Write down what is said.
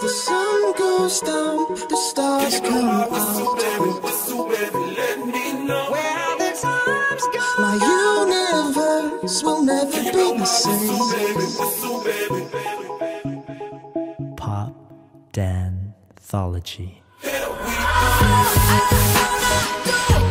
The sun goes down, the stars come out. Where the times go, my universe will never be the same. Pop Danthology. I wanna go